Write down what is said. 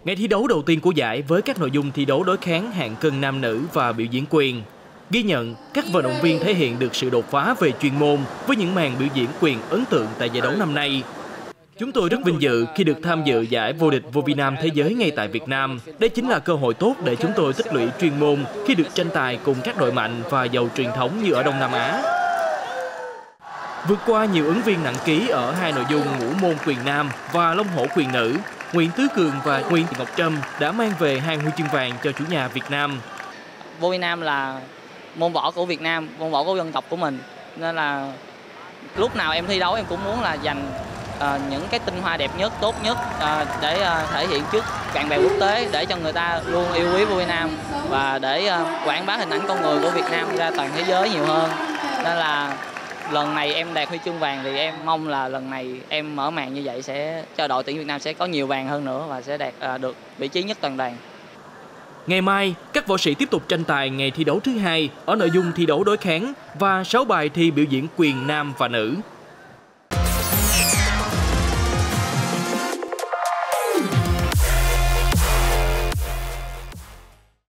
Ngày thi đấu đầu tiên của giải với các nội dung thi đấu đối kháng hạng cân nam nữ và biểu diễn quyền. Ghi nhận, các vận động viên thể hiện được sự đột phá về chuyên môn với những màn biểu diễn quyền ấn tượng tại giải đấu năm nay. Chúng tôi rất vinh dự khi được tham dự giải vô địch vô vi nam thế giới ngay tại Việt Nam. Đây chính là cơ hội tốt để chúng tôi tích lũy chuyên môn khi được tranh tài cùng các đội mạnh và giàu truyền thống như ở Đông Nam Á. Vượt qua nhiều ứng viên nặng ký ở hai nội dung ngũ môn quyền nam và long hổ quyền nữ, Nguyễn Tứ Cường và Nguyễn Thị Ngọc Trâm đã mang về 2 huy chương vàng cho chủ nhà Việt Nam. Vô vi nam là môn võ của Việt Nam, môn võ của dân tộc của mình, nên là lúc nào em thi đấu em cũng muốn là giành những cái tinh hoa đẹp nhất, tốt nhất để thể hiện trước bạn bè quốc tế, để cho người ta luôn yêu quý vô vi nam và để quảng bá hình ảnh con người của Việt Nam ra toàn thế giới nhiều hơn. Nên là lần này em đạt huy chương vàng thì em mong là lần này em mở màn như vậy sẽ cho đội tuyển Việt Nam sẽ có nhiều vàng hơn nữa và sẽ đạt được vị trí nhất toàn đoàn. Ngày mai, các võ sĩ tiếp tục tranh tài ngày thi đấu thứ 2 ở nội dung thi đấu đối kháng và 6 bài thi biểu diễn quyền nam và nữ.